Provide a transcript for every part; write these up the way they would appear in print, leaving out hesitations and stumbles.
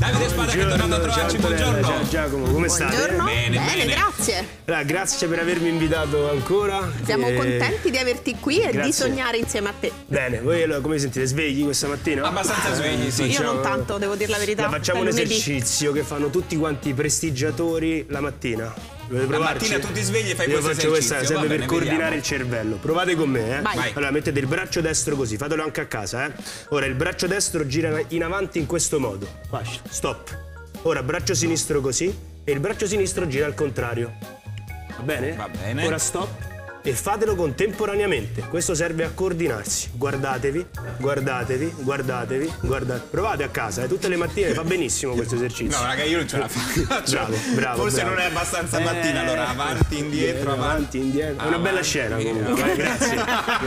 Davide Spada che è tornato a trovarci, buongiorno. Ciao Giacomo, come stai? Buongiorno. Bene. Grazie. Grazie per avermi invitato ancora. Siamo contenti di averti qui e Grazie. di sognare insieme a te. Bene, voi allora, come vi sentite? Svegli questa mattina? Abbastanza svegli, sì. Io non tanto, devo dire la verità. Facciamo È un lunedì. esercizio che fanno tutti quanti i prestigiatori la mattina. Volete La provarci? mattina tu ti svegli e fai Io questo faccio questa, esercizio. serve Va per bene, coordinare vediamo. il cervello. Provate con me, eh? Vai. Allora mettete il braccio destro così, fatelo anche a casa, eh? Ora il braccio destro gira in avanti in questo modo. Basta, stop. Ora braccio sinistro così e il braccio sinistro gira al contrario. Va bene? Va bene. Ora stop e fatelo contemporaneamente. Questo serve a coordinarsi. Guardatevi, guardatevi, guardatevi, guardate. Provate a casa, tutte le mattine, fa benissimo questo esercizio. No, raga, io non ce la faccio. Bravo. Forse non è abbastanza mattina, allora avanti, indietro, avanti. indietro. È una bella scena comunque. Grazie.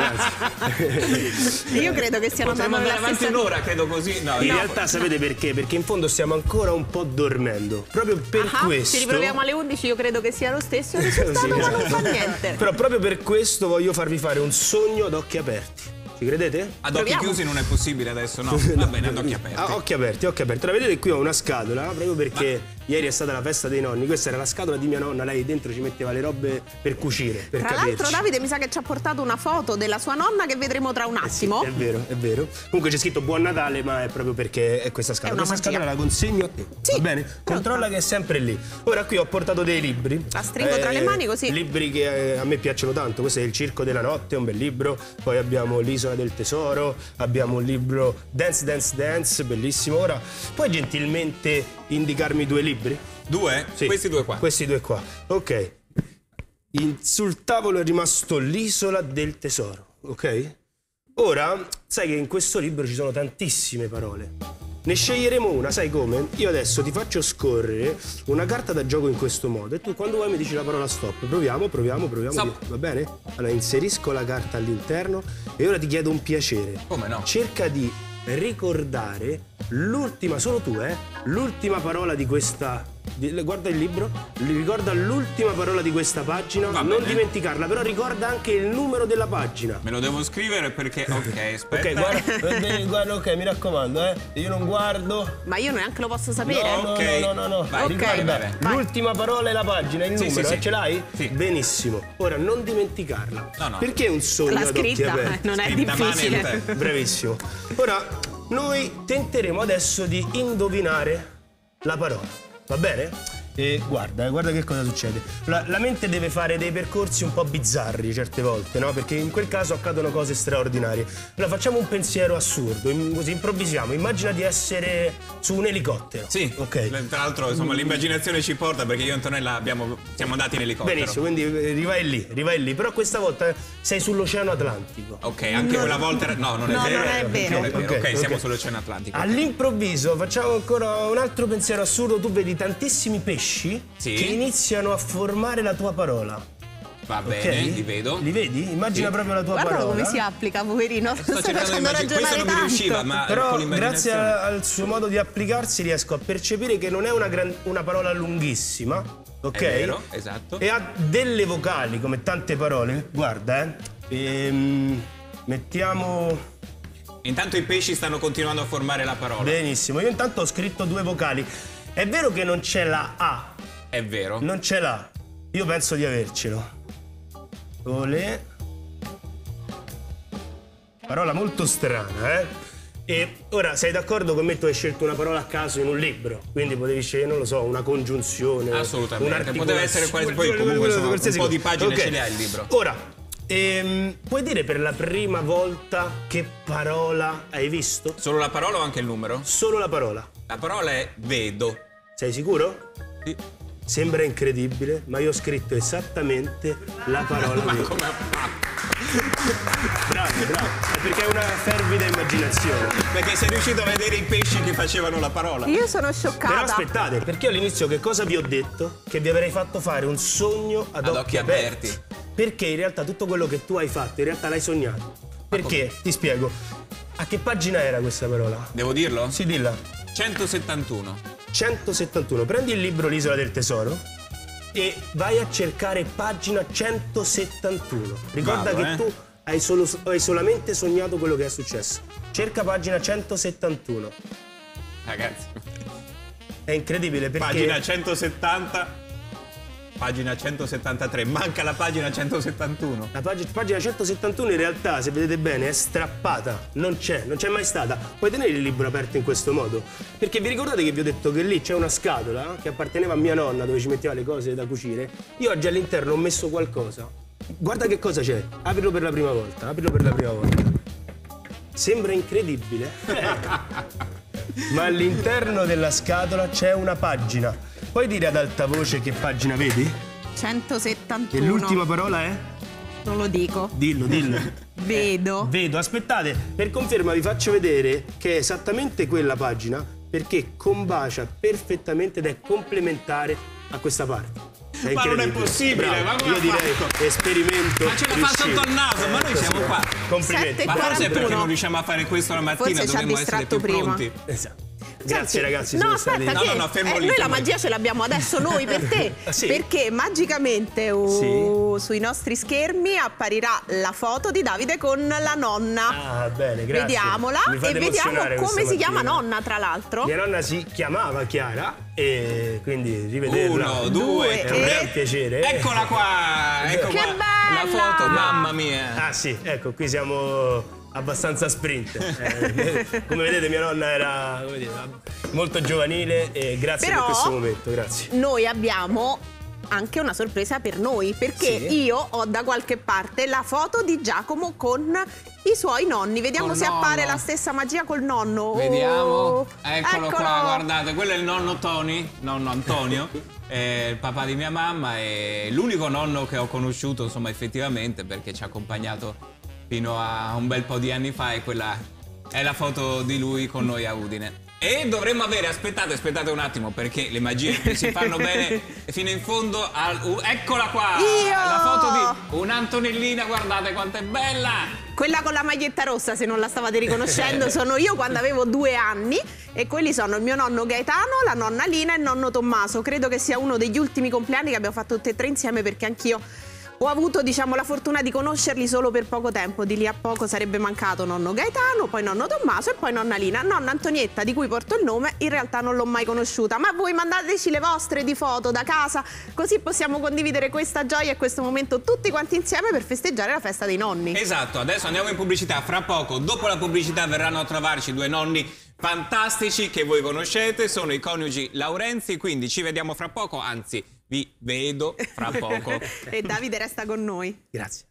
Io credo che stiano Potremmo andando andare nella avanti stessa... un'ora, credo così. No, In realtà sapete perché? Perché in fondo stiamo ancora un po' dormendo. Proprio per questo. Ci riproviamo alle 11, io credo che sia lo stesso risultato, ma non fa niente. Però proprio per questo voglio farvi fare un sogno ad occhi aperti. Ci credete? ad occhi Proviamo. chiusi non è possibile adesso, no? Va bene, ad occhi aperti. Occhi aperti, occhi aperti. Ora vedete qui ho una scatola, proprio perché ieri è stata la festa dei nonni. Questa era la scatola di mia nonna, lei dentro ci metteva le robe per cucire, per Tra capirci. l'altro Davide mi sa che ci ha portato una foto della sua nonna che vedremo tra un attimo. È vero, è vero. Comunque c'è scritto Buon Natale, ma è proprio perché è questa scatola. È una Questa magia. scatola la consegno a te. Sì, Va bene? pronta. Controlla che è sempre lì. Ora qui ho portato dei libri. La stringo tra le mani così. Libri che a me piacciono tanto. Questo è Il Circo della Notte, è un bel libro. Poi abbiamo L'Isola del Tesoro. Abbiamo un libro Dance Dance Dance, bellissimo. Ora puoi gentilmente indicarmi due libri? Due? Sì. Questi due qua. Questi due qua. Ok. Sul tavolo è rimasto L'Isola del Tesoro, ok? Ora, sai che in questo libro ci sono tantissime parole. Ne sceglieremo una, sai come? Io adesso ti faccio scorrere una carta da gioco in questo modo e tu quando vuoi mi dici la parola stop. Proviamo. Stop. Va bene? Allora inserisco la carta all'interno e ora ti chiedo un piacere. Come no? Cerca di ricordare l'ultima, solo tu, l'ultima parola di questa... Guarda il libro, ricorda l'ultima parola di questa pagina, Va non bene. dimenticarla, però ricorda anche il numero della pagina. Me lo devo scrivere perché... Ok, aspetta. Ok, guarda, ok, mi raccomando, io non guardo. Ma io neanche lo posso sapere. No. Vai, Ricorda, vai. l'ultima parola è la pagina, il Sì, numero, sì, sì. ce l'hai? Sì. Benissimo. Ora non dimenticarla. No. Perché è un sogno La ad occhi scritta aperti? non è Scritta a mano difficile. in te. Bravissimo. Ora noi tenteremo adesso di indovinare la parola. Va bene? E guarda che cosa succede. La mente deve fare dei percorsi un po' bizzarri certe volte, no? Perché in quel caso accadono cose straordinarie. Allora facciamo un pensiero assurdo, così improvvisiamo. Immagina di essere su un elicottero. Sì, ok. Tra l'altro insomma l'immaginazione ci porta perché io e Antonella siamo andati in elicottero. Benissimo, quindi rivai lì. Però questa volta sei sull'Oceano Atlantico. Ok, anche quella volta era... No, non è No, vero. non è vero. Non è vero. Ok, Ok, siamo ok. sull'Oceano Atlantico. All'improvviso facciamo ancora un altro pensiero assurdo. Tu vedi tantissimi pesci Sì. che iniziano a formare la tua parola. Va Ok? bene, li vedo. Li vedi? Immagina Sì. proprio la tua Guardalo parola. come si applica, poverino. Sto Sto cercando di facendo immaginare. Questo ragionare non mi tanto. riusciva, ma Però con grazie l'immaginazione. al suo modo di applicarsi riesco a percepire che non è una parola lunghissima, ok? È vero, esatto. E ha delle vocali come tante parole. Guarda, mettiamo... Intanto i pesci stanno continuando a formare la parola. Benissimo, io intanto ho scritto due vocali. È vero che non c'è la A, È vero. non c'è la A. Io penso di avercelo. Olè. Parola molto strana, E ora sei d'accordo con me? Tu hai scelto una parola a caso in un libro, quindi potevi scegliere, non lo so, una congiunzione. Assolutamente. Poteva essere quasi poi comunque insomma, un po' di pagine ce le ha il libro. Ora, puoi dire per la prima volta che parola hai visto? Solo la parola o anche il numero? Solo la parola. La parola è vedo. Sei sicuro? Sì. Sembra incredibile, ma io ho scritto esattamente la parola. Ma vedo. come ha fatto? Bravo, è perché è una fervida immaginazione. Perché sei riuscito a vedere i pesci che facevano la parola. Io sono scioccata. Però aspettate, perché all'inizio che cosa vi ho detto? Che vi avrei fatto fare un sogno ad occhi aperti. Perché in realtà tutto quello che tu hai fatto, in realtà l'hai sognato. Perché? Ti spiego. A che pagina era questa parola? Devo dirlo? Sì, dilla. 171. 171. Prendi il libro L'Isola del Tesoro e vai a cercare pagina 171. Ricorda Vado, che tu hai solamente sognato quello che è successo. Cerca pagina 171. Ragazzi. è incredibile perché... Pagina 170, pagina 173, manca la pagina 171. La pagina 171 in realtà, se vedete bene, è strappata, non c'è mai stata. Puoi tenere il libro aperto in questo modo? Perché vi ricordate che vi ho detto che lì c'è una scatola che apparteneva a mia nonna dove ci metteva le cose da cucire? Io oggi all'interno ho messo qualcosa. Guarda che cosa c'è. Aprilo per la prima volta, aprilo per la prima volta. Sembra incredibile. Ma all'interno della scatola c'è una pagina. Puoi dire ad alta voce che pagina vedi? 171. E l'ultima parola è? Non lo dico. Dillo. Vedo. Vedo, aspettate, per conferma vi faccio vedere che è esattamente quella pagina perché combacia perfettamente ed è complementare a questa parte. Ma non è possibile, ma come io direi esperimento. Ma ce la fa sotto il naso, ma noi siamo qua. Complimenti. Ma forse è perché non riusciamo a fare questo la mattina, Forse dovremmo essere più pronti. Esatto. Grazie ragazzi, no, sono stati... aspetta, No, fermo lì, noi la fermo lì. magia ce l'abbiamo adesso noi per te. Sì. Perché magicamente sui nostri schermi apparirà la foto di Davide con la nonna. Ah, bene, grazie. Vediamola e vediamo come si chiama nonna, tra l'altro. Mia nonna si chiamava Chiara e quindi rivederla. 1, 2, è un gran piacere. Eccola qua, ecco Che qua. La bella! foto, mamma mia. Ah sì, ecco, qui siamo abbastanza sprint. Come vedete mia nonna era, come dire, molto giovanile e grazie Però per questo momento, grazie. Noi abbiamo anche una sorpresa per noi, perché Sì. io ho da qualche parte la foto di Giacomo con i suoi nonni. Vediamo Col se nonno. appare la stessa magia col nonno. Vediamo. Oh, Eccolo qua, guardate, quello è il nonno Tony, nonno Antonio, il papà di mia mamma, è l'unico nonno che ho conosciuto, insomma, effettivamente, perché ci ha accompagnato fino a un bel po' di anni fa e quella è la foto di lui con noi a Udine. E dovremmo avere, aspettate un attimo, perché le magie si fanno bene fino in fondo eccola qua! Io! La foto di un'Antonellina, guardate quanto è bella! Quella con la maglietta rossa, se non la stavate riconoscendo, sono io quando avevo 2 anni e quelli sono il mio nonno Gaetano, la nonna Lina e il nonno Tommaso. Credo che sia uno degli ultimi compleanni che abbiamo fatto tutte e 3 insieme, perché anch'io ho avuto, diciamo, la fortuna di conoscerli solo per poco tempo. Di lì a poco sarebbe mancato nonno Gaetano, poi nonno Tommaso e poi nonna Lina. Nonna Antonietta, di cui porto il nome, in realtà non l'ho mai conosciuta. Ma voi mandateci le vostre di foto da casa, così possiamo condividere questa gioia e questo momento tutti quanti insieme per festeggiare la festa dei nonni. Esatto, adesso andiamo in pubblicità. Fra poco, dopo la pubblicità, verranno a trovarci 2 nonni fantastici che voi conoscete, sono i coniugi Laurenzi, quindi ci vediamo fra poco, anzi vi vedo fra poco. E Davide resta con noi. Grazie.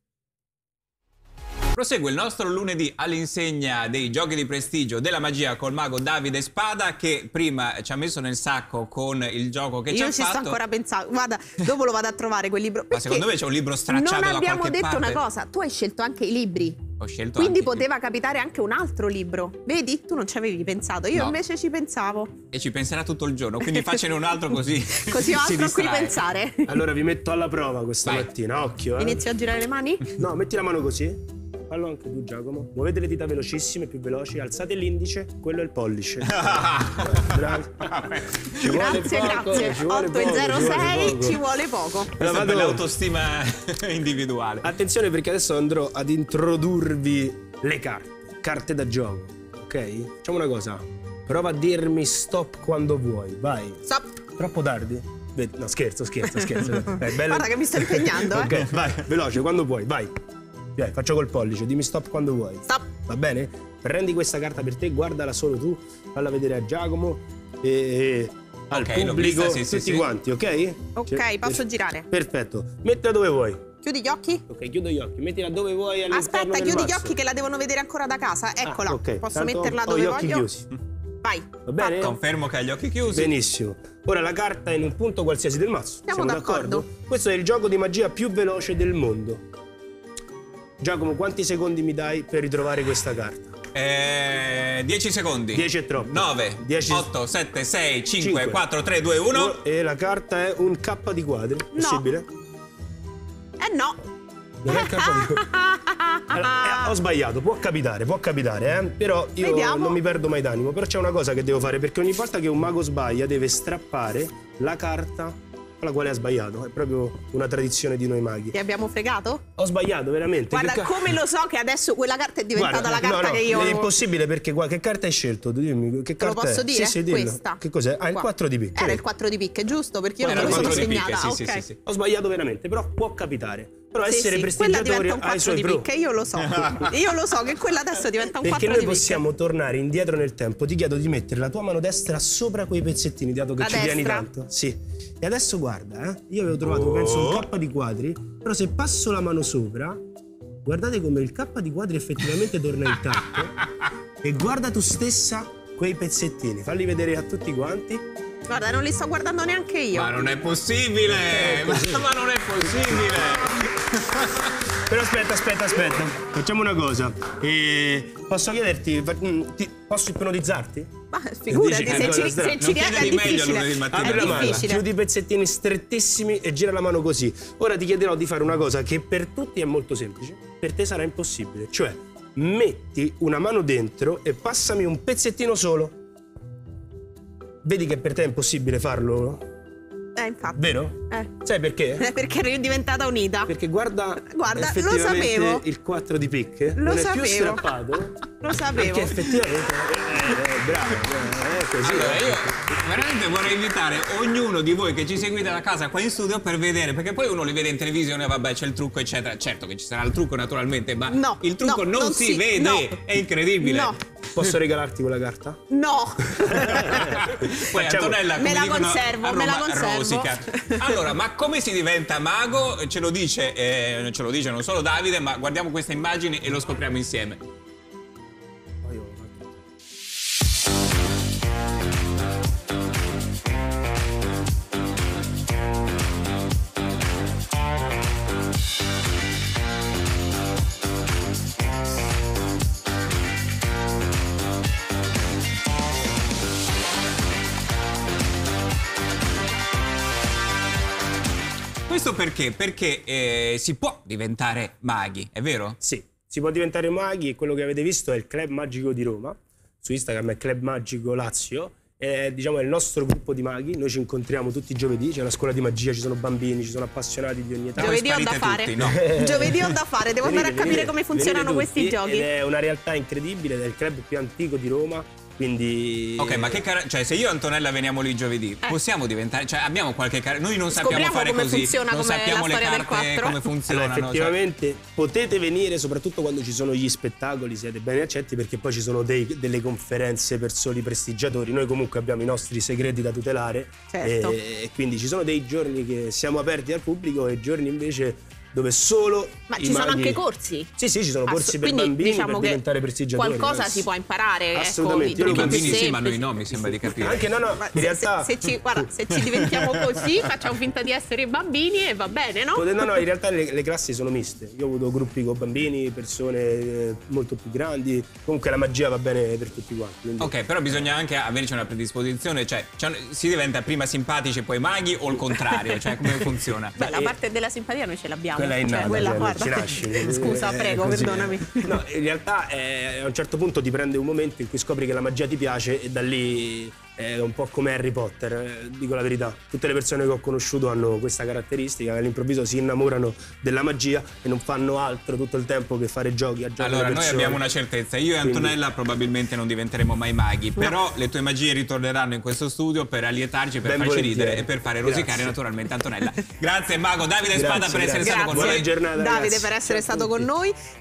Prosegue il nostro lunedì all'insegna dei giochi di prestigio della magia col mago Davide Spada, che prima ci ha messo nel sacco con il gioco che ci ha fatto. Io ci sto ancora pensando. Guarda, dopo lo vado a trovare quel libro. Ma secondo me c'è un libro stracciato da qualche parte. Non abbiamo detto una cosa, tu hai scelto anche i libri. Ho scelto Quindi anche poteva capitare anche un altro libro. Vedi? Tu non ci avevi pensato, io No. invece ci pensavo. E ci penserà tutto il giorno, quindi faccene un altro così Così ho si altro a cui distrae. pensare. Allora vi metto alla prova questa Vai. mattina, occhio. Inizio a girare le mani? No, metti la mano così. Fallo anche tu, Giacomo. Muovete le dita velocissime, più veloci. Alzate l'indice, quello è il pollice. Bravi. Ci vuole Grazie, poco, grazie. ci vuole 8 e poco, 06 ci vuole poco. Questa è vado- per l'autostima individuale. Attenzione perché adesso andrò ad introdurvi le carte da gioco, ok? Facciamo una cosa, prova a dirmi stop quando vuoi, vai. Stop. Troppo tardi? No, scherzo. Guarda che mi sto impegnando, Ok, vai, veloce, quando vuoi, vai. Dai, faccio col pollice, dimmi stop quando vuoi. Stop. Va bene? Prendi questa carta per te, guardala solo tu, falla vedere a Giacomo e al Ok, l'ho pubblico, vista, sì, tutti sì. quanti, ok? Ok, posso girare. Perfetto, mettila dove vuoi. Chiudi gli occhi. Ok, chiudo gli occhi, mettila dove vuoi all'interno Aspetta, del chiudi gli mazzo. occhi che la devono vedere ancora da casa. Eccola. Ah, ok. Posso Tanto metterla ho dove gli occhi voglio? chiusi. Vai. Va bene? Confermo che ha gli occhi chiusi. Benissimo. Ora la carta è in un punto qualsiasi del mazzo. Siamo d'accordo. Questo è il gioco di magia più veloce del mondo. Giacomo, quanti secondi mi dai per ritrovare questa carta? 10 secondi. 10 è troppo. 9, 10. 8, 7, 6, 5, Cinque. 4, 3, 2, 1. E la carta è un K di quadri. Possibile? No. Non è il K di quadri. Allora, ho sbagliato, può capitare, Però io Vediamo. non mi perdo mai d'animo. Però c'è una cosa che devo fare, perché ogni volta che un mago sbaglia deve strappare la carta alla quale ha sbagliato. È proprio una tradizione di noi maghi. Ti abbiamo fregato? Ho sbagliato, veramente. Guarda, come lo so che adesso quella carta è diventata Guarda, la carta no, che io... È impossibile perché qua, che carta hai scelto? Dimmi, che Te lo carta posso è? dire? Sì, dillo. Questa. Che cos'è? Ah, il Qua. 4 di picche. Era il 4 di picche, giusto? Perché io non Era me il lo sono 4 di picche, segnata. sì, Ok. sì. Ho sbagliato veramente, però può capitare. Però Sì, essere sì, quella prestigiatori diventa un ha i 4 suoi di pro. picche, io lo so. Io lo so che quella adesso diventa un 4 Perché di noi picche. possiamo tornare indietro nel tempo. Ti chiedo di mettere la tua mano destra sopra quei pezzettini, dato che La ci tieni destra? tanto. Sì. E adesso guarda, io avevo trovato, penso, un K di quadri, però se passo la mano sopra, guardate come il K di quadri effettivamente torna intatto. E guarda tu stessa quei pezzettini. Falli vedere a tutti quanti. Guarda, non li sto guardando neanche io. Ma non è possibile! Ma non è possibile! Però aspetta. Facciamo una cosa. Posso chiederti, posso ipnotizzarti? Ma figurati, Dici se che ci cosa riesci non chiede è di meglio difficile. lunedì mattina. Apri la mano, difficile. chiudi i pezzettini strettissimi e gira la mano così. Ora ti chiederò di fare una cosa che per tutti è molto semplice, per te sarà impossibile. Cioè, metti una mano dentro e passami un pezzettino solo. Vedi che per te è impossibile farlo? Infatti. Vero? Sai perché? Perché ero diventata unita. Perché guarda lo effettivamente sapevo. il 4 di picche Lo non è sapevo. più strappato. Lo sapevo. Perché effettivamente bravo, è così. Allora io veramente vorrei invitare ognuno di voi che ci seguite da casa qua in studio per vedere, perché poi uno li vede in televisione, vabbè c'è il trucco eccetera, certo che ci sarà il trucco naturalmente, ma No, il trucco no, non si vede, no. è incredibile. No. Posso regalarti quella carta? No. Poi Antonella, come Me la dicono conservo, a me la Roma, conservo. rosica. Allora, ma come si diventa mago? Ce lo dice non solo Davide, ma guardiamo queste immagini e lo scopriamo insieme. Questo perché? Perché si può diventare maghi, è vero? Sì, si può diventare maghi e quello che avete visto è il Club Magico di Roma. Su Instagram è Club Magico Lazio. Diciamo è il nostro gruppo di maghi, noi ci incontriamo tutti i giovedì, c'è una scuola di magia, ci sono bambini, ci sono appassionati di ogni età. Giovedì ho da sparite fare. tutti, no? Giovedì ho da fare, devo andare a capire Venite, come funzionano venite questi tutti, giochi. Ed è una realtà incredibile, è il club più antico di Roma. Quindi Ok, ma cioè se io e Antonella veniamo lì giovedì, possiamo diventare, cioè abbiamo qualche noi non sappiamo Scopriamo fare come così, funziona, non come sappiamo la le storia del carte 4. come funzionano. Allora, effettivamente potete venire soprattutto quando ci sono gli spettacoli, siete ben accetti perché poi ci sono delle conferenze per soli prestigiatori. Noi comunque abbiamo i nostri segreti da tutelare, Certo. e quindi ci sono dei giorni che siamo aperti al pubblico e giorni invece dove solo Ma i ci sono maghi- anche corsi? Sì, ci sono corsi per Quindi, bambini diciamo per che diventare prestigiatori. qualcosa ragazzi. si può imparare. Assolutamente. Ecco, Io I lo bambini sì, ma semplici. noi no, mi sembra di capire. Anche no, Ma in realtà se ci diventiamo così, facciamo finta di essere bambini e va bene, no? No, in realtà le classi sono miste. Io ho avuto gruppi con bambini, persone molto più grandi. Comunque la magia va bene per tutti quanti. Quindi... Ok, però bisogna anche averci una predisposizione, cioè si diventa prima simpatici e poi maghi o il contrario, cioè come funziona? Beh, la parte della simpatia noi ce l'abbiamo. Quella è innata, quella, cioè, guarda. ci nasci. Scusa, prego, Così. perdonami. No, in realtà a un certo punto ti prende un momento in cui scopri che la magia ti piace e da lì è un po' come Harry Potter, dico la verità. Tutte le persone che ho conosciuto hanno questa caratteristica, all'improvviso si innamorano della magia e non fanno altro tutto il tempo che fare giochi a giocare. Allora, noi abbiamo una certezza, io e Antonella probabilmente non diventeremo mai maghi, però le tue magie ritorneranno in questo studio per allietarci, per Ben farci volentieri. ridere e per fare rosicare Grazie. naturalmente Antonella. Grazie mago Davide Spada per essere grazie. stato con Buona noi. giornata, Davide ragazzi. per essere Ciao a stato con tutti. noi.